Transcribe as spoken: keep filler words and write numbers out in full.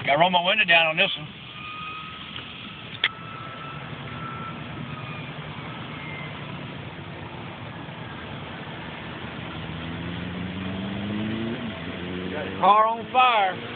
Gotta roll my window down on this one. Got a car on fire.